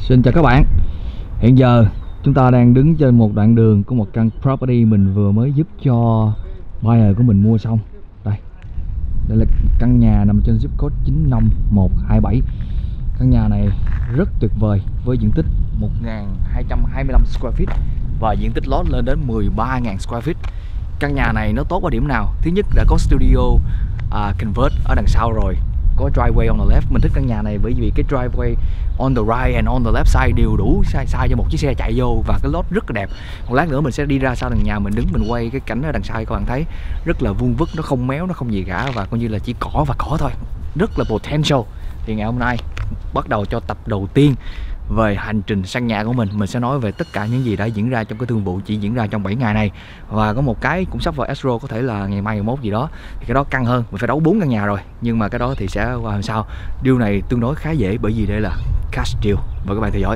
Xin chào các bạn. Hiện giờ chúng ta đang đứng trên một đoạn đường của một căn property mình vừa mới giúp cho buyer của mình mua xong. Đây là căn nhà nằm trên zip code 95127. Căn nhà này rất tuyệt vời với diện tích 1225 square feet và diện tích lót lên đến 13.000 square feet. Căn nhà này nó tốt ở điểm nào? Thứ nhất đã có studio convert ở đằng sau rồi, có driveway on the left. Mình thích căn nhà này bởi vì cái driveway on the right and on the left side đều đủ size cho một chiếc xe chạy vô, và cái lót rất là đẹp. Một lát nữa mình sẽ đi ra sau đằng nhà, mình đứng mình quay cái cảnh ở đằng sau, các bạn thấy rất là vuông vức, nó không méo, nó không gì cả, và coi như là chỉ cỏ và cỏ thôi, rất là potential. Thì ngày hôm nay bắt đầu cho tập đầu tiên về hành trình săn nhà của mình sẽ nói về tất cả những gì đã diễn ra trong cái thương vụ chỉ diễn ra trong 7 ngày này. Và có một cái cũng sắp vào escrow, có thể là ngày mai ngày mốt gì đó, thì cái đó căng hơn, mình phải đấu 4 căn nhà rồi, nhưng mà cái đó thì sẽ qua hôm sau. Deal này tương đối khá dễ bởi vì đây là cash deal. Mời các bạn theo dõi.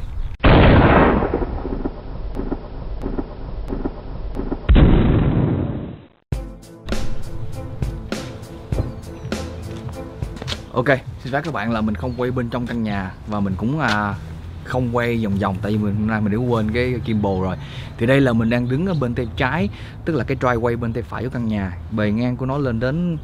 Ok, xin phép các bạn là mình không quay bên trong căn nhà, và mình cũng không quay vòng vòng, tại vì hôm nay mình đã quên cái gimbal rồi. Thì đây là mình đang đứng ở bên tay trái, tức là cái driveway bên tay phải của căn nhà. Bề ngang của nó lên đến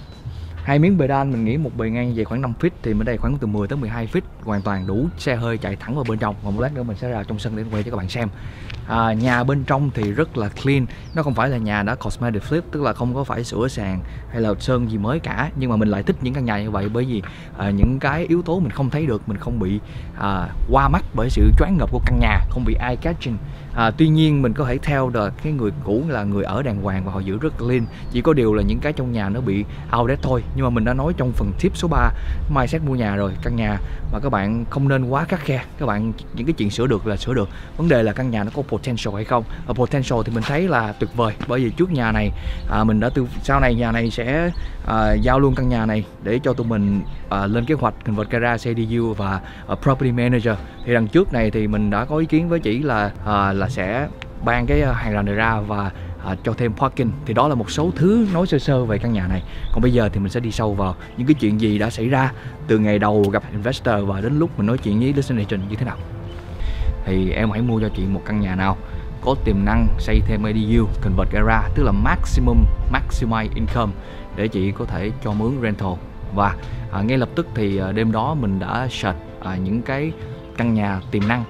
2 miếng bê đan, mình nghĩ một bề ngang về khoảng 5 feet, thì bên đây khoảng từ 10 tới 12 feet, hoàn toàn đủ xe hơi chạy thẳng vào bên trong. Và một lát nữa mình sẽ ra trong sân để quay cho các bạn xem. Nhà bên trong thì rất là clean, nó không phải là nhà đã cosmetic flip, tức là không có phải sửa sàn hay là sơn gì mới cả. Nhưng mà mình lại thích những căn nhà như vậy bởi vì những cái yếu tố mình không thấy được, mình không bị qua mắt bởi sự choáng ngợp của căn nhà, không bị eye catching. Tuy nhiên mình có thể theo được cái người cũ là người ở đàng hoàng và họ giữ rất clean. Chỉ có điều là những cái trong nhà nó bị outdated thôi. Nhưng mà mình đã nói trong phần tip số 3 mindset mua nhà rồi, căn nhà mà các bạn không nên quá khắt khe. Các bạn những cái chuyện sửa được là sửa được, vấn đề là căn nhà nó có potential hay không. Và potential thì mình thấy là tuyệt vời, bởi vì trước nhà này mình đã sau này nhà này sẽ giao luôn căn nhà này để cho tụi mình lên kế hoạch convert garage, CDU và property manager. Thì đằng trước này thì mình đã có ý kiến với chị là sẽ ban cái hàng rào này ra và cho thêm parking. Thì đó là một số thứ nói sơ sơ về căn nhà này. Còn bây giờ thì mình sẽ đi sâu vào những cái chuyện gì đã xảy ra từ ngày đầu gặp investor và đến lúc mình nói chuyện với listing agent như thế nào. Thì em hãy mua cho chị một căn nhà nào có tiềm năng xây thêm ADU, convert garage, tức là maximize income để chị có thể cho mướn rental. Và ngay lập tức thì đêm đó mình đã search những cái căn nhà tiềm năng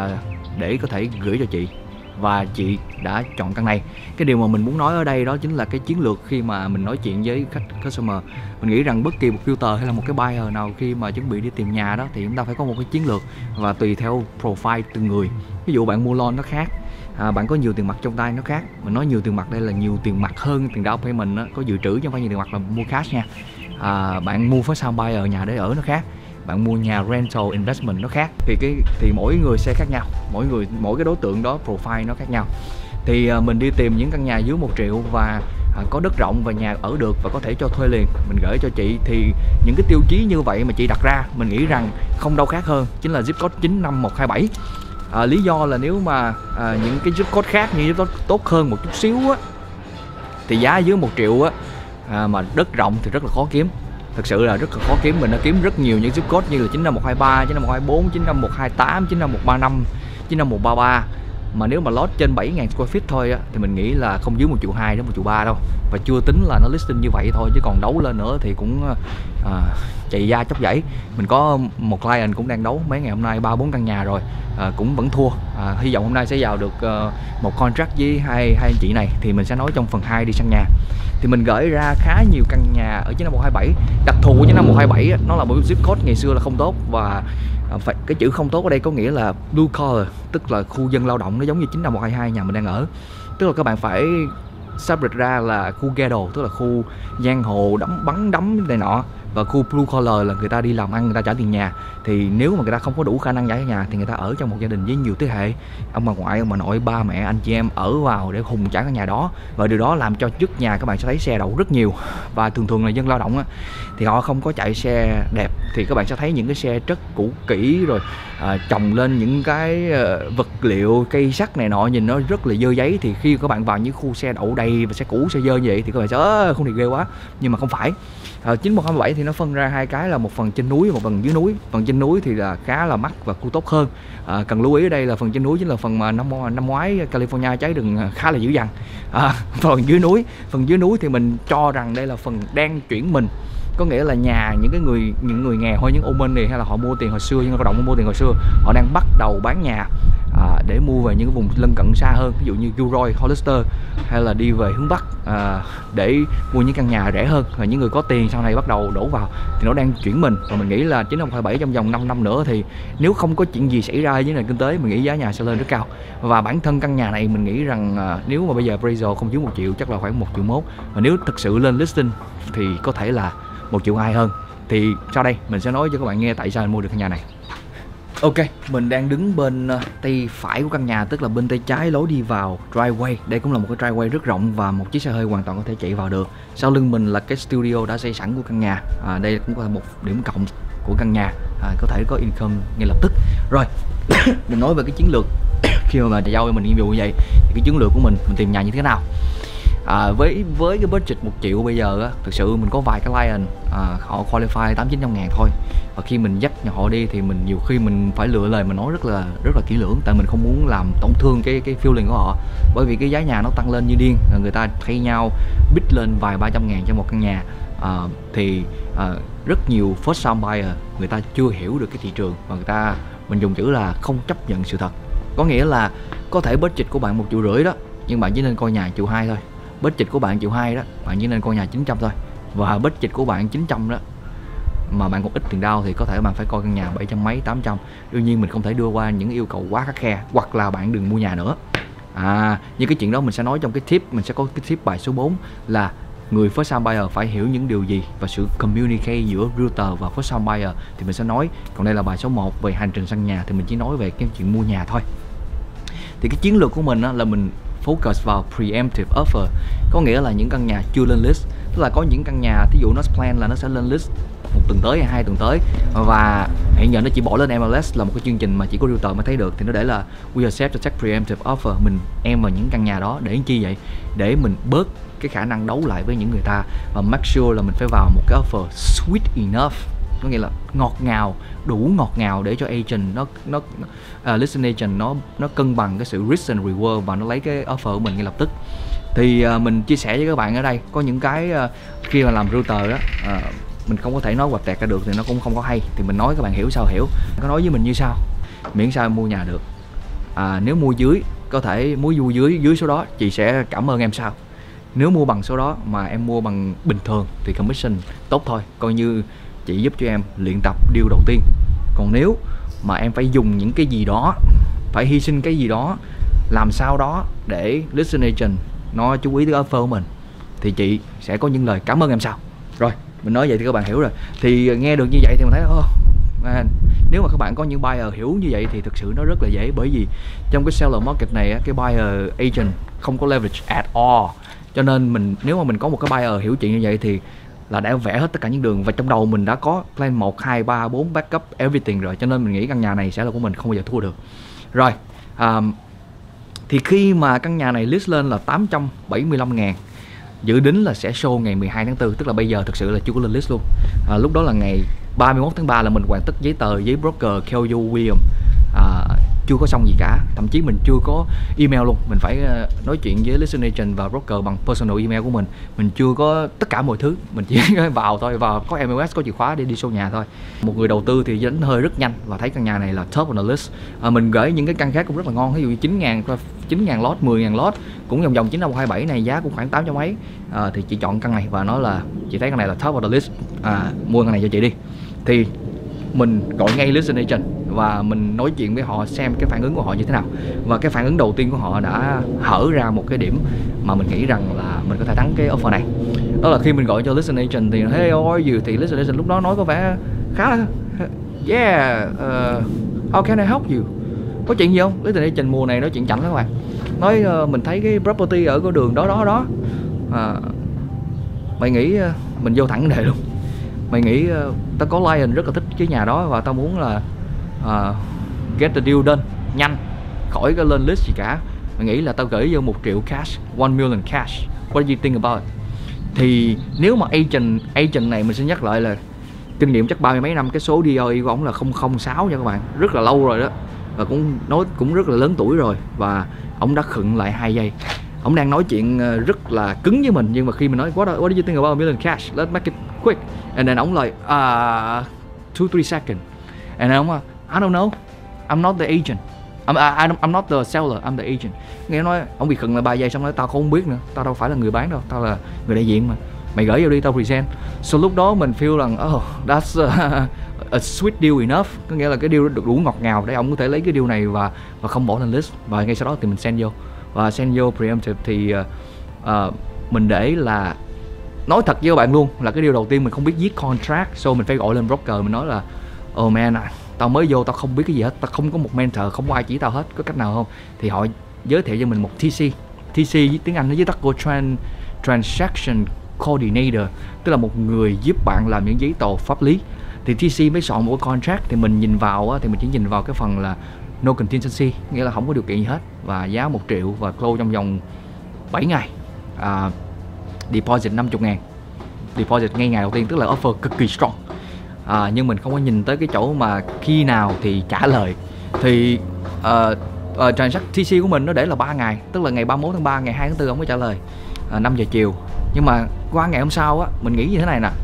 để có thể gửi cho chị, và chị đã chọn căn này. Cái điều mà mình muốn nói ở đây đó chính là cái chiến lược khi mà mình nói chuyện với khách customer. Mình nghĩ rằng bất kỳ một filter hay là một cái buyer nào khi mà chuẩn bị đi tìm nhà đó thì chúng ta phải có một cái chiến lược, và tùy theo profile từng người. Ví dụ bạn mua loan nó khác, bạn có nhiều tiền mặt trong tay nó khác. Mình nói nhiều tiền mặt đây là nhiều tiền mặt hơn tiền down payment đó, có dự trữ chứ không phải nhiều tiền mặt là mua cash nha. Bạn mua first time buyer nhà để ở nó khác, bạn mua nhà rental investment nó khác. Thì mỗi người sẽ khác nhau, mỗi cái đối tượng đó profile nó khác nhau. Thì mình đi tìm những căn nhà dưới 1 triệu và có đất rộng và nhà ở được và có thể cho thuê liền, mình gửi cho chị. Thì những cái tiêu chí như vậy mà chị đặt ra, mình nghĩ rằng không đâu khác hơn chính là zip code 95127. Lý do là nếu mà những cái zip code khác như zip code tốt hơn một chút xíu á, thì giá dưới 1 triệu á, mà đất rộng thì rất là khó kiếm. Thực sự là rất là khó kiếm. Mình đã kiếm rất nhiều những zip code như là 95123, 95124, 95128, 95135, 95133. Mà nếu mà lót trên 7.000 square feet thôi á, thì mình nghĩ là không dưới 1,2 triệu đến 1,3 triệu đâu. Và chưa tính là nó listing như vậy thôi, chứ còn đấu lên nữa thì cũng chạy da chóc dãy. Mình có một client cũng đang đấu mấy ngày hôm nay 3-4 căn nhà rồi, cũng vẫn thua. Hy vọng hôm nay sẽ vào được một contract với hai anh chị này, thì mình sẽ nói trong phần 2 đi săn nhà. Thì mình gửi ra khá nhiều căn nhà ở 95127. Đặc thù của 95127 á, nó là một zip code ngày xưa là không tốt, và cái chữ không tốt ở đây có nghĩa là blue collar, tức là khu dân lao động. Nó giống như 95122 nhà mình đang ở, tức là các bạn phải separate ra là khu ghetto, tức là khu giang hồ bắn đấm này nọ, và khu blue collar là người ta đi làm ăn, người ta trả tiền nhà. Thì nếu mà người ta không có đủ khả năng trả nhà thì người ta ở trong một gia đình với nhiều thế hệ, ông bà ngoại, ông bà nội, ba mẹ, anh chị em ở vào để hùng trả căn nhà đó. Và điều đó làm cho trước nhà các bạn sẽ thấy xe đậu rất nhiều. Và thường là dân lao động á, thì họ không có chạy xe đẹp, thì các bạn sẽ thấy những cái xe rất cũ kỹ rồi chồng lên những cái vật liệu cây sắt này nọ, nhìn nó rất là dơ giấy. Thì khi các bạn vào những khu xe đậu đầy và xe cũ xe dơ như vậy thì các bạn sẽ không thì ghê quá. Nhưng mà không phải. 95127 thì thì nó phân ra hai cái là một phần trên núi và một phần dưới núi. Phần trên núi thì là khá là mắc và khu tốt hơn. Cần lưu ý ở đây là phần trên núi chính là phần mà năm ngoái California cháy rừng khá là dữ dằn. Phần dưới núi thì mình cho rằng đây là phần đang chuyển mình, có nghĩa là những người nghèo hay những ô minh này, hay là họ mua tiền hồi xưa, những lao động mua tiền hồi xưa, họ đang bắt đầu bán nhà để mua về những cái vùng lân cận xa hơn, ví dụ như Gilroy, Hollister, hay là đi về hướng Bắc để mua những căn nhà rẻ hơn. Và những người có tiền sau này bắt đầu đổ vào thì nó đang chuyển mình. Và mình nghĩ là 9527 trong vòng 5 năm nữa thì nếu không có chuyện gì xảy ra với nền kinh tế, mình nghĩ giá nhà sẽ lên rất cao. Và bản thân căn nhà này mình nghĩ rằng nếu mà bây giờ appraisal không dưới 1 triệu chắc là khoảng 1,1 triệu. Và nếu thực sự lên listing thì có thể là 1,2 triệu hơn. Thì sau đây mình sẽ nói cho các bạn nghe tại sao mình mua được căn nhà này. Ok, mình đang đứng bên tay phải của căn nhà, tức là bên tay trái lối đi vào driveway. Đây cũng là một cái driveway rất rộng và một chiếc xe hơi hoàn toàn có thể chạy vào được. Sau lưng mình là cái studio đã xây sẵn của căn nhà. Đây cũng là một điểm cộng của căn nhà, có thể có income ngay lập tức. Rồi, mình nói về cái chiến lược khi mà giao cho mình nhiệm vụ như vậy thì cái chiến lược của mình tìm nhà như thế nào. Với cái budget 1 triệu bây giờ á, thực sự mình có vài cái client họ qualify 800-900 ngàn thôi. Và khi mình dắt họ đi thì mình nhiều khi mình phải lựa lời mình nói rất là kỹ lưỡng, tại mình không muốn làm tổn thương cái feeling của họ. Bởi vì cái giá nhà nó tăng lên như điên, người ta thay nhau bid lên vài 300 ngàn cho một căn nhà. Rất nhiều first time buyer người ta chưa hiểu được cái thị trường và mình dùng chữ là không chấp nhận sự thật. Có nghĩa là có thể budget của bạn 1,5 triệu đó, nhưng bạn chỉ nên coi nhà 1,2 triệu thôi. Budget của bạn 1,2 triệu đó, bạn chỉ nên coi nhà 900 thôi. Và budget của bạn 900 đó mà bạn còn ít tiền down thì có thể bạn phải coi căn nhà 700 mấy 800. Đương nhiên mình không thể đưa qua những yêu cầu quá khắt khe, hoặc là bạn đừng mua nhà nữa. Như cái chuyện đó mình sẽ nói trong cái tip, mình sẽ có cái tip bài số 4 là người first time buyer phải hiểu những điều gì và sự communicate giữa realtor và first time buyer thì mình sẽ nói. Còn đây là bài số 1 về hành trình săn nhà thì mình chỉ nói về cái chuyện mua nhà thôi. Thì cái chiến lược của mình là mình focus vào preemptive offer, có nghĩa là những căn nhà chưa lên list. Tức là có những căn nhà, thí dụ nó plan là nó sẽ lên list 1 tuần tới hay 2 tuần tới, và hiện giờ nó chỉ bỏ lên MLS là một cái chương trình mà chỉ có realtor mới thấy được, thì nó để là we accept to take preemptive offer. Mình vào những căn nhà đó để chi vậy? Để mình bớt cái khả năng đấu lại với những người ta, và make sure là mình phải vào một cái offer sweet enough, có nghĩa là ngọt ngào, đủ ngọt ngào để cho agent listing agent nó cân bằng cái sự risk and reward và nó lấy cái offer của mình ngay lập tức. Thì mình chia sẻ với các bạn ở đây có những cái khi mà làm realtor đó, mình không có thể nói quạch tẹt ra được thì nó cũng không có hay, thì mình nói các bạn hiểu sao hiểu. Có nói với mình như sau: miễn sao em mua nhà được, nếu mua dưới có thể mua dưới số đó chị sẽ cảm ơn em sau. Nếu mua bằng số đó mà em mua bằng bình thường thì commission tốt thôi, coi như chị giúp cho em luyện tập deal đầu tiên. Còn nếu mà em phải dùng những cái gì đó, phải hy sinh cái gì đó, làm sao đó để listing agent nó chú ý tới offer của mình, thì chị sẽ có những lời cảm ơn em sau. Rồi, mình nói vậy thì các bạn hiểu rồi. Thì nghe được như vậy thì mình thấy nếu mà các bạn có những buyer hiểu như vậy thì thực sự nó rất là dễ. Bởi vì trong cái seller market này cái buyer agent không có leverage at all. Cho nên nếu mà mình có một cái buyer hiểu chuyện như vậy thì là đã vẽ hết tất cả những đường, và trong đầu mình đã có plan 1, 2, 3, 4 backup everything rồi. Cho nên mình nghĩ căn nhà này sẽ là của mình, không bao giờ thua được. Rồi, thì khi mà căn nhà này list lên là 875 ngàn, dự tính là sẽ show ngày 12 tháng 4, tức là bây giờ thực sự là chưa có lên list luôn. Lúc đó là ngày 31 tháng 3 là mình hoàn tất giấy tờ với broker Keller Williams, chưa có xong gì cả, thậm chí mình chưa có email luôn. Mình phải nói chuyện với listing agent và broker bằng personal email của mình chưa có tất cả mọi thứ, mình chỉ vào thôi, và có MLS, có chìa khóa để đi show nhà thôi. Một người đầu tư thì đánh hơi rất nhanh và thấy căn nhà này là top on the list. Mình gửi những cái căn khác cũng rất là ngon, ví dụ như 9.000 lot, 10.000 lot cũng vòng 9527 này, giá cũng khoảng 800 mấy. Thì chị chọn căn này và nói là chị thấy căn này là top on the list, mua căn này cho chị đi. Thì mình gọi ngay listing agent và mình nói chuyện với họ xem cái phản ứng của họ như thế nào. Và cái phản ứng đầu tiên của họ đã hở ra một cái điểm mà mình nghĩ rằng là mình có thể thắng cái offer này. Đó là khi mình gọi cho listing agent thì hey how are you, thì listing agent lúc đó nói có vẻ khá là how can I help you, có chuyện gì không? Listing agent mùa này nói chuyện chảnh lắm các bạn. Nói mình thấy cái property ở cái đường đó mày nghĩ mình vô thẳng vấn đề luôn. Mày nghĩ tao có client rất là thích cái nhà đó và tao muốn là get the deal done nhanh, khỏi cái lên list gì cả. Mày nghĩ là tao gửi vô 1 triệu cash, 1 million cash, what do you think about it? Thì nếu mà agent này, mình sẽ nhắc lại là kinh nghiệm chắc 30 mấy năm. Cái số DOE của ổng là 006 nha các bạn, rất là lâu rồi đó, và cũng nói cũng rất là lớn tuổi rồi, và ổng đã khựng lại 2 giây. Ổng đang nói chuyện rất là cứng với mình, nhưng mà khi mình nói what do you think about a million cash, let's make it quick, and then ổng lại 2-3 seconds, and then ổng I don't know, I'm not the agent, I'm not the seller, I'm the agent. Nghe nói ổng bị khựng lại 3 giây, xong nói tao không biết nữa, tao đâu phải là người bán đâu, tao là người đại diện mà, mày gửi vô đi, tao present. So lúc đó mình feel rằng that's a sweet deal enough, có nghĩa là cái deal được đủ ngọt ngào để ông có thể lấy cái deal này và không bỏ lên list. Và ngay sau đó thì mình send vô, và send vô preemptive thì mình để là nói thật với các bạn luôn là cái điều đầu tiên mình không biết viết contract, so mình phải gọi lên broker, mình nói là oh man, tao mới vô, tao không biết cái gì hết, tao không có một mentor, không có ai chỉ tao hết, có cách nào không? Thì họ giới thiệu cho mình một TC với tiếng Anh nó viết tắt của Transaction Coordinator, tức là một người giúp bạn làm những giấy tờ pháp lý. Thì TC mới soạn một cái contract, thì mình nhìn vào thì mình chỉ nhìn vào cái phần là no contingency, nghĩa là không có điều kiện gì hết, và giá 1 triệu và close trong vòng 7 ngày. Deposit 50.000, deposit ngay ngày đầu tiên, tức là offer cực kỳ strong. Nhưng mình không có nhìn tới cái chỗ mà khi nào thì trả lời. Thì transaction TC của mình nó để là 3 ngày, tức là ngày 31 tháng 3, ngày 2 tháng 4 ông mới trả lời 5 giờ chiều. Nhưng mà qua ngày hôm sau á, mình nghĩ như thế này nè,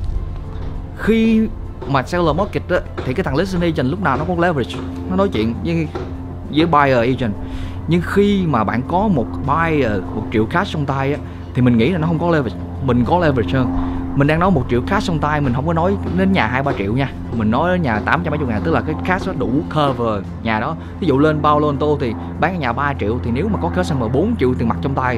khi mà seller market á, thì cái thằng listing agent lúc nào nó cũng leverage, nó nói chuyện với buyer agent. Nhưng khi mà bạn có một buyer 1 triệu cash trong tay á, thì mình nghĩ là nó không có leverage, mình có leverage hơn. Mình đang nói 1 triệu cash trong tay, mình không có nói đến nhà 2-3 triệu nha, mình nói đến nhà 800 mấy chục ngàn, tức là cái cash nó đủ cover nhà đó. Ví dụ lên bao lô tô thì bán nhà 3 triệu, thì nếu mà có customer 4 triệu tiền mặt trong tay,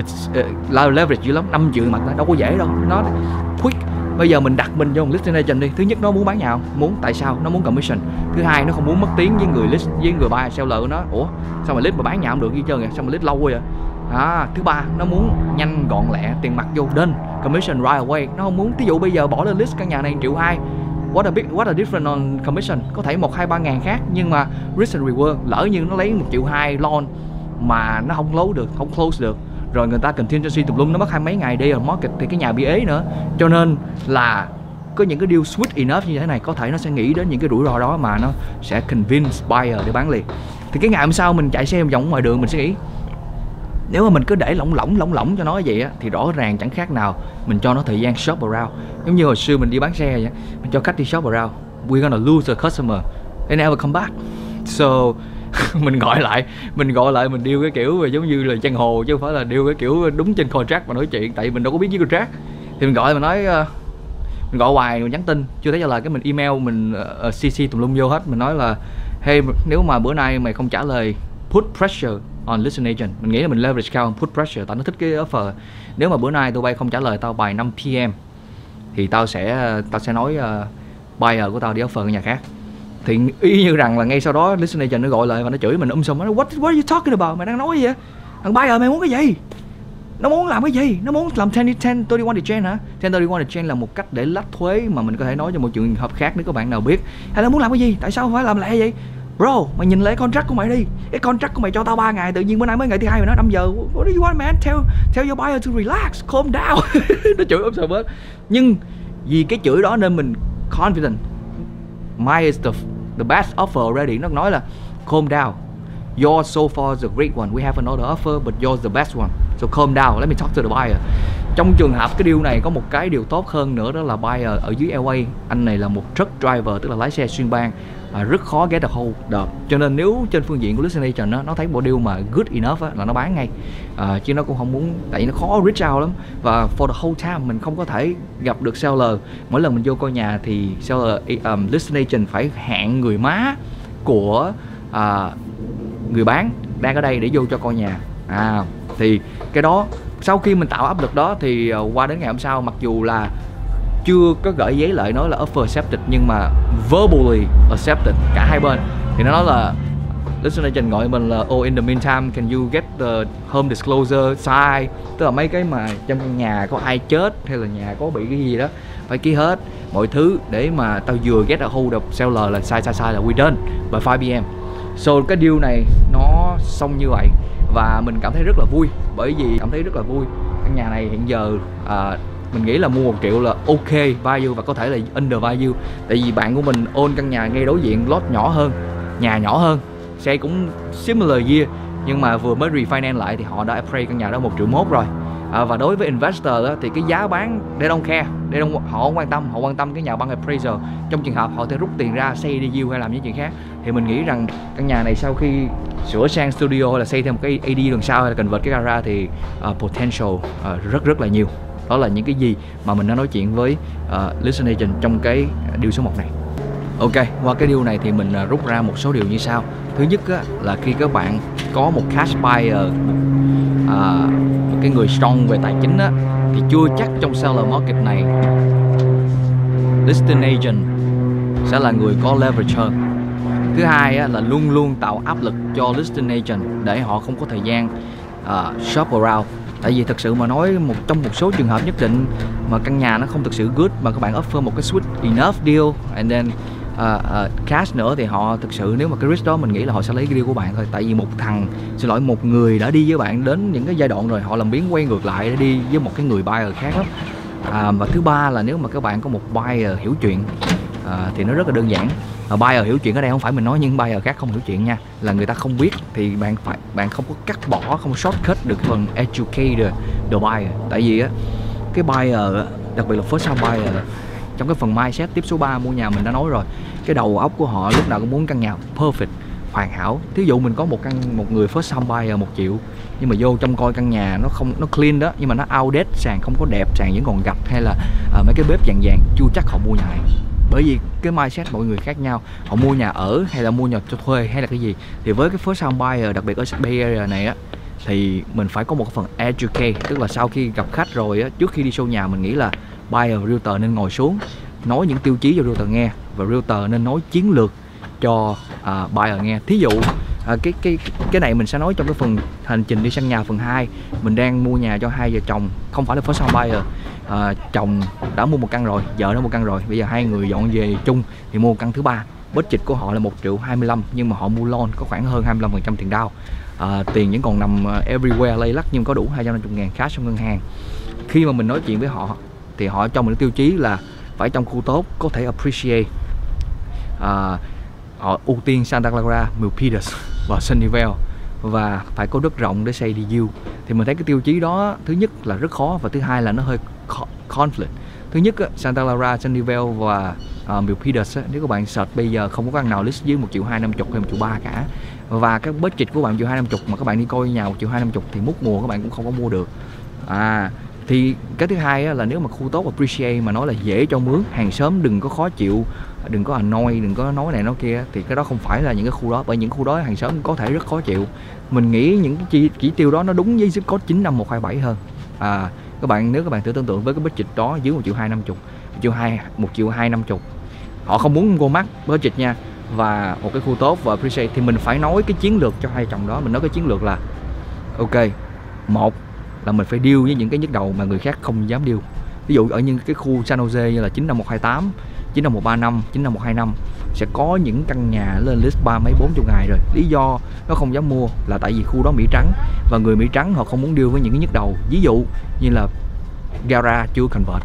leverage dữ lắm, 5 triệu tiền mặt đâu có dễ đâu, nó quick. Bây giờ mình đặt mình vô một listing agent đi, thứ nhất nó muốn bán nhà không? Muốn, tại sao? Nó muốn commission. Thứ hai, nó không muốn mất tiếng với người list, với người buyer seller của nó. Ủa sao mà list mà bán nhà không được gì trơn vậy? Sao mà list lâu quá vậy? Thứ ba, nó muốn nhanh gọn lẹ, tiền mặt vô đơn, commission right away. Nó không muốn, ví dụ bây giờ bỏ lên list căn nhà này 1,2 triệu, what a difference on commission, có thể 1-2-3 ngàn khác, nhưng mà risk and reward, lỡ như nó lấy 1,2 triệu loan mà nó không close được, rồi người ta contingency tùm lum, nó mất 20 mấy ngày day on market thì cái nhà bị ế nữa. Cho nên là có những cái deal sweet enough như thế này, có thể nó sẽ nghĩ đến những cái rủi ro đó mà nó sẽ convince buyer để bán liền. Thì cái ngày hôm sau mình chạy xe vòng ngoài đường, mình sẽ nghĩ nếu mà mình cứ để lỏng lỏng cho nó vậy á, thì rõ ràng chẳng khác nào mình cho nó thời gian shop around. Giống như hồi xưa mình đi bán xe vậy, mình cho khách đi shop around, we're gonna lose a customer, they never come back. So mình gọi lại mình deal cái kiểu giống như là giang hồ, chứ không phải là deal cái kiểu đúng trên contract mà nói chuyện, tại vì mình đâu có biết với contract. Thì mình gọi, mình nói mình gọi hoài, mình nhắn tin chưa thấy trả lời, cái mình email, mình CC tùm lum vô hết, mình nói là hey, nếu mà bữa nay mày không trả lời, put pressure on listing agent. Mình nghĩ là mình leverage cao hơn put pressure, tại nó thích cái offer. Nếu mà bữa nay tụi bay không trả lời tao by 5 PM thì tao sẽ nói buyer của tao đi offer ở nhà khác. Thì y như rằng là ngay sau đó listing agent nó gọi lại và nó chửi mình sùm, nó nói what are you talking about, mày đang nói gì vậy? Thằng buyer mày muốn cái gì? Nó muốn làm cái gì? Nó muốn làm 1031 exchange hả? 1031 exchange là một cách để lách thuế mà mình có thể nói cho một trường hợp khác nếu các bạn nào biết. Hay là muốn làm cái gì? Tại sao phải làm lẹ vậy? Bro, mày nhìn lại contract của mày đi. Cái contract của mày cho tao 3 ngày, tự nhiên bữa nay mới ngày thứ 2 mày nói 5 giờ. What do you want man? Tell your buyer to relax, calm down. Nó chửi sùm hết. Nhưng vì cái chửi đó nên mình confident. Mine is the best offer already. Nó nói là calm down. Yours so far is a great one. We have another offer, but yours the best one. So calm down. Let me talk to the buyer. Trong trường hợp cái deal này có một cái điều tốt hơn nữa, đó là buyer ở dưới LA, anh này là một truck driver, tức là lái xe xuyên bang, rất khó get a hold được. Cho nên nếu trên phương diện của listing agent nó thấy bộ deal mà good enough là nó bán ngay, chứ nó cũng không muốn, tại vì nó khó reach out lắm. Và for the whole time mình không có thể gặp được seller. Mỗi lần mình vô coi nhà thì seller listing agent phải hẹn người má của người bán đang ở đây để vô cho coi nhà. Thì cái đó sau khi mình tạo áp lực đó thì qua đến ngày hôm sau, mặc dù là chưa có gửi giấy lại nói là offer accepted, nhưng mà verbally accepted cả hai bên. Thì nó nói là listing agent gọi mình là in the meantime can you get the home disclosure signed, tức là mấy cái mà trong căn nhà có ai chết hay là nhà có bị cái gì đó phải ký hết mọi thứ để mà tao vừa get a hold of seller là sai là we done by 5 PM. So cái deal này nó xong như vậy và mình cảm thấy rất là vui, bởi vì cảm thấy rất là vui. Căn nhà này hiện giờ Mình nghĩ là mua 1 triệu là ok value và có thể là under value. Tại vì bạn của mình own căn nhà ngay đối diện, lot nhỏ hơn, nhà nhỏ hơn, xe cũng similar year, nhưng mà vừa mới refinance lại thì họ đã appraise căn nhà đó 1,1 triệu rồi. Và đối với investor á, thì cái giá bán they don't care, họ không quan tâm, họ quan tâm cái nhà băng appraiser. Trong trường hợp họ thể rút tiền ra xây đi yield hay làm những chuyện khác, thì mình nghĩ rằng căn nhà này sau khi sửa sang studio hay là xây thêm một cái AD đằng sau hay là convert cái gara thì potential rất là nhiều. Đó là những cái gì mà mình đã nói chuyện với listing agent trong cái deal số 1 này. Ok, qua cái deal này thì mình rút ra một số điều như sau. Thứ nhất á, là khi các bạn có một cash buyer, một cái người strong về tài chính á, thì chưa chắc trong seller market này listing agent sẽ là người có leverage hơn. Thứ hai á, là luôn luôn tạo áp lực cho listing agent để họ không có thời gian shop around. Tại vì thật sự mà nói trong một số trường hợp nhất định mà căn nhà nó không thực sự good mà các bạn offer một cái sweet enough deal and then cash nữa thì họ thực sự, nếu mà cái risk đó mình nghĩ là họ sẽ lấy cái deal của bạn thôi. Tại vì một người đã đi với bạn đến những cái giai đoạn rồi, họ làm biến quay ngược lại để đi với một cái người buyer khác lắm. Và thứ ba là nếu mà các bạn có một buyer hiểu chuyện thì nó rất là đơn giản. Buyer hiểu chuyện ở đây không phải mình nói những buyer khác không hiểu chuyện nha, là người ta không biết thì bạn không có cắt bỏ, không shortcut được phần educate the buyer. Tại vì á, cái buyer đặc biệt là first time buyer, trong cái phần mindset tiếp số 3 mua nhà mình đã nói rồi, cái đầu óc của họ lúc nào cũng muốn căn nhà perfect, hoàn hảo. Thí dụ mình có một người first time buyer 1 triệu, nhưng mà vô trong coi căn nhà nó clean đó, nhưng mà nó outdated, sàn không có đẹp, sàn vẫn còn gạch hay là mấy cái bếp vàng, chưa chắc họ mua nhà này. Bởi vì cái mindset mọi người khác nhau, họ mua nhà ở hay là mua nhà cho thuê hay là cái gì. Thì với cái first time buyer, đặc biệt ở Bay Area này á, thì mình phải có một phần educate. Tức là sau khi gặp khách rồi á, trước khi đi show nhà, mình nghĩ là buyer và realtor nên ngồi xuống nói những tiêu chí cho realtor nghe, và realtor nên nói chiến lược cho buyer nghe. Thí dụ cái này mình sẽ nói trong cái phần hành trình đi săn nhà phần 2. Mình đang mua nhà cho hai vợ chồng, không phải là first time buyer. Chồng đã mua một căn rồi, vợ đã mua căn rồi, bây giờ hai người dọn về chung thì mua căn thứ 3. Budget của họ là 1,25 triệu, nhưng mà họ mua loan có khoảng hơn 25% tiền down. Tiền vẫn còn nằm everywhere lay lắc, nhưng có đủ 250.000 cash trong ngân hàng. Khi mà mình nói chuyện với họ thì họ cho mình tiêu chí là phải trong khu tốt, có thể appreciate. Họ ưu tiên Santa Clara, Milpitas và Sunnyvale, và phải có đất rộng để xây đi yield. Thì mình thấy cái tiêu chí đó thứ nhất là rất khó, và thứ hai là nó hơi conflict. Thứ nhất Santa Clara, Sunnyvale và Milpitas, nếu các bạn search bây giờ không có căn nào list dưới 1,250 triệu hay 1,3 triệu cả. Và cái budget của bạn 1,250 triệu mà các bạn đi coi nhà 1,250 triệu thì mút mùa các bạn cũng không có mua được. Thì cái thứ hai là nếu mà khu tốt appreciate mà nói là dễ cho mướn, hàng xóm đừng có khó chịu, đừng có annoy, đừng có nói này nói kia, thì cái đó không phải là những cái khu đó. Bởi những khu đó hàng xóm có thể rất khó chịu. Mình nghĩ những cái chỉ tiêu đó nó đúng với zip code 95127 hơn. Nếu các bạn thử tưởng tượng với cái budget đó dưới 1,250 triệu, 1,250 triệu, họ không muốn go mắc budget nha, và một cái khu tốt và appreciate, thì mình phải nói cái chiến lược cho hai chồng đó. Mình nói cái chiến lược là ok, một là mình phải deal với những cái nhức đầu mà người khác không dám deal. Ví dụ ở những cái khu San Jose như là 95128, 95135, 95125 sẽ có những căn nhà lên list 30 40 ngày rồi. Lý do nó không dám mua là tại vì khu đó Mỹ trắng, và người Mỹ trắng họ không muốn deal với những cái nhức đầu. Ví dụ như là gara chưa convert,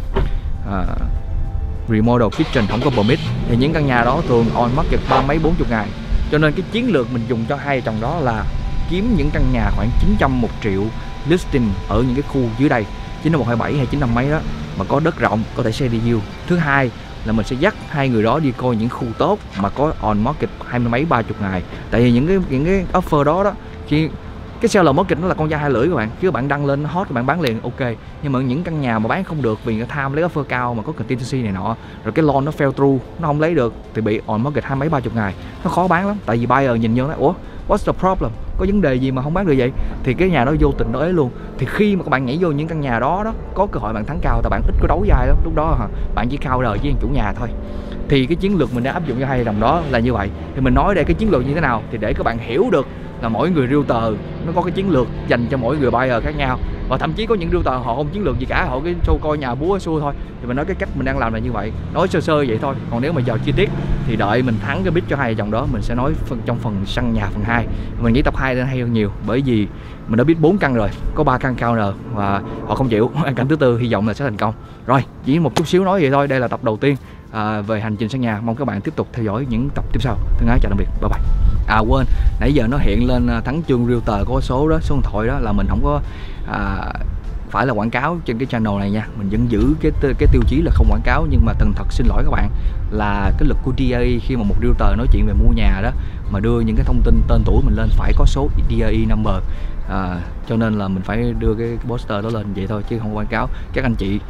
remodel kitchen không có permit, thì những căn nhà đó thường on market 30 40 ngày. Cho nên cái chiến lược mình dùng cho hai chồng đó là kiếm những căn nhà khoảng 900 1 triệu listing ở những cái khu dưới đây 95127 hay 950 mấy đó, mà có đất rộng, có thể xây đi yield. Thứ hai là mình sẽ dắt hai người đó đi coi những khu tốt mà có on market 20 mấy 30 ngày. Tại vì những cái offer đó khi cái seller market nó là con dao hai lưỡi các bạn. Khi các bạn đăng lên hot các bạn bán liền ok, nhưng mà những căn nhà mà bán không được vì người tham lấy offer cao mà có contingency này nọ, rồi cái loan nó fail through, nó không lấy được thì bị on market 20 mấy 30 ngày, nó khó bán lắm. Tại vì buyer nhìn vô nói ủa what's the problem, có vấn đề gì mà không bán được vậy, thì cái nhà đó vô tình đó ấy luôn. Thì khi mà các bạn nhảy vô những căn nhà đó có cơ hội bạn thắng cao, tại bạn ít có đấu dài lắm. Lúc đó bạn chỉ cao đời với chủ nhà thôi. Thì cái chiến lược mình đã áp dụng cho hai đồng đó là như vậy. Thì mình nói đây cái chiến lược như thế nào thì để các bạn hiểu được là mỗi người realtor nó có cái chiến lược dành cho mỗi người buyer khác nhau. Và thậm chí có những realtor họ không chiến lược gì cả, họ cái show coi nhà búa xua thôi. Thì mình nói cái cách mình đang làm là như vậy, nói sơ sơ vậy thôi. Còn nếu mà vào chi tiết thì đợi mình thắng cái bid cho hai dòng đó, mình sẽ nói trong phần săn nhà phần 2. Mình nghĩ tập 2 nên hay hơn nhiều, bởi vì mình đã biết 4 căn rồi, có 3 căn counter và họ không chịu. Căn thứ tư hy vọng là sẽ thành công. Rồi, chỉ một chút xíu nói vậy thôi. Đây là tập đầu tiên về hành trình săn nhà. Mong các bạn tiếp tục theo dõi những tập tiếp sau. Thân ái chào tạm biệt, bye bye. À quên, nãy giờ nó hiện lên Thắng Chương Realtor có số đó, số điện thoại đó là mình không có phải là quảng cáo trên cái channel này nha. Mình vẫn giữ cái tiêu chí là không quảng cáo, nhưng mà thật xin lỗi các bạn là cái luật của DAE khi mà một realtor nói chuyện về mua nhà đó mà đưa những cái thông tin tên tuổi mình lên phải có số DAE number. Cho nên là mình phải đưa cái poster đó lên vậy thôi chứ không quảng cáo. Các anh chị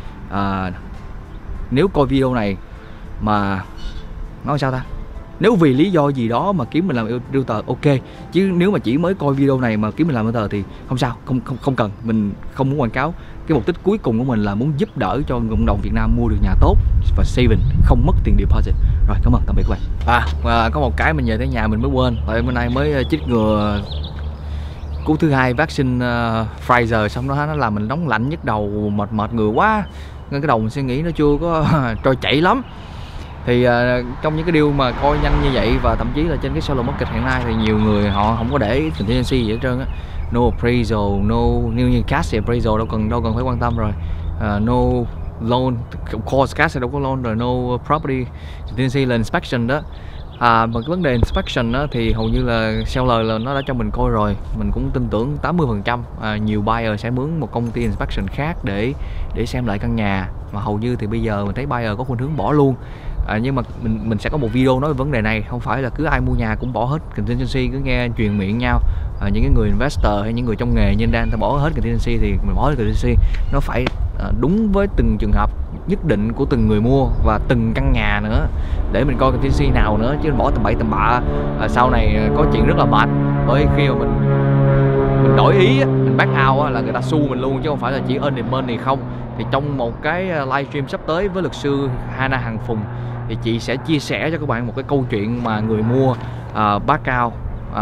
nếu coi video này mà nói sao ta, nếu vì lý do gì đó mà kiếm mình làm realtor ok, chứ nếu mà chỉ mới coi video này mà kiếm mình làm realtor thì không sao, không cần. Mình không muốn quảng cáo. Cái mục đích cuối cùng của mình là muốn giúp đỡ cho cộng đồng Việt Nam mua được nhà tốt và saving, không mất tiền deposit. Rồi, cảm ơn, tạm biệt các bạn. Và có một cái mình về tới nhà mình mới quên, tại bữa nay mới chích ngừa cú thứ 2 vaccine Pfizer, xong đó nó làm mình nóng lạnh nhức đầu, mệt người quá, nên cái đầu mình suy nghĩ nó chưa có trôi chảy lắm. Thì trong những cái deal mà coi nhanh như vậy và thậm chí là trên cái solo market hiện nay thì nhiều người họ không có để contingency gì hết trơn á. No appraisal, no như cash appraisal đâu cần phải quan tâm rồi. No loan, of course cash thì đâu có loan rồi. No property contingency là inspection đó. Mà cái vấn đề inspection đó thì hầu như là seller là nó đã cho mình coi rồi. Mình cũng tin tưởng 80%. Nhiều buyer sẽ mướn một công ty inspection khác để xem lại căn nhà, mà hầu như thì bây giờ mình thấy buyer có khuynh hướng bỏ luôn. Nhưng mà mình sẽ có một video nói về vấn đề này. Không phải là cứ ai mua nhà cũng bỏ hết contingency, cứ nghe truyền miệng nhau. Những cái người investor hay những người trong nghề như Dan ta bỏ hết contingency thì mình bỏ hết contingency. Nó phải đúng với từng trường hợp nhất định của từng người mua và từng căn nhà nữa, để mình coi contingency nào nữa, chứ bỏ tầm bậy tầm bạ sau này có chuyện rất là mệt. Bởi khi mà mình đổi ý, mình back out là người ta xu mình luôn, chứ không phải là chỉ earn money không. Thì trong một cái livestream sắp tới với luật sư Hana Hằng Phùng thì chị sẽ chia sẻ cho các bạn một cái câu chuyện mà người mua back out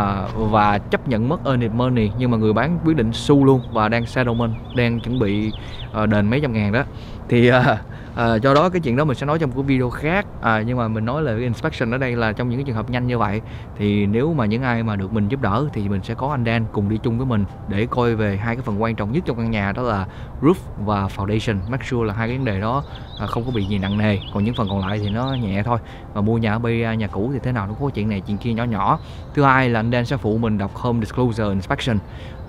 và chấp nhận mất earned money, nhưng mà người bán quyết định xu luôn và đang settlement, đang chuẩn bị đền mấy trăm ngàn đó. Thì do đó cái chuyện đó mình sẽ nói trong một video khác. Nhưng mà mình nói là cái inspection ở đây là trong những cái trường hợp nhanh như vậy, thì nếu mà những ai mà được mình giúp đỡ thì mình sẽ có anh Dan cùng đi chung với mình để coi về hai cái phần quan trọng nhất trong căn nhà, đó là roof và foundation. Make sure là hai cái vấn đề đó không có bị gì nặng nề, còn những phần còn lại thì nó nhẹ thôi. Mà mua nhà ở BA nhà cũ thì thế nào nó có chuyện này chuyện kia nhỏ nhỏ. Thứ hai là anh Dan sẽ phụ mình đọc home disclosure inspection,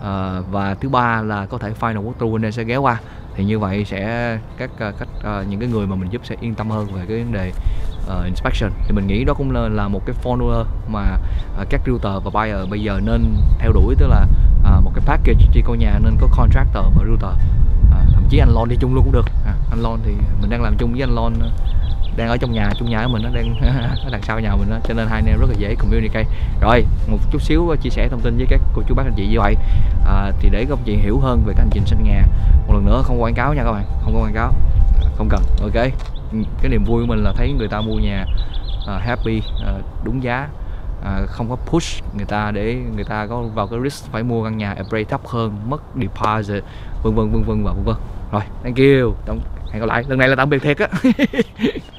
và thứ ba là có thể final walkthrough anh Dan sẽ ghé qua. Thì như vậy sẽ những cái người mà mình giúp sẽ yên tâm hơn về cái vấn đề inspection. Thì mình nghĩ đó cũng là một cái formula mà các realtor và buyer bây giờ nên theo đuổi, tức là một cái package đi coi nhà nên có contractor và realtor. Thậm chí anh Lon đi chung luôn cũng được. Anh Lon thì mình đang làm chung với anh Lon, đang ở trong nhà của mình, nó đang ở đằng sau nhà mình đó, cho nên hai anh em rất là dễ communicate. Rồi, một chút xíu chia sẻ thông tin với các cô chú bác anh chị như vậy, thì để các anh chị hiểu hơn về cái hành trình săn nhà. Một lần nữa không quảng cáo nha các bạn, không có quảng cáo, không cần. Ok, cái niềm vui của mình là thấy người ta mua nhà happy, đúng giá, không có push người ta để người ta có vào cái risk phải mua căn nhà appraise thấp hơn, mất deposit, vân vân và vân vân. Rồi, thank you. Hẹn gặp lại, lần này là tạm biệt thiệt á.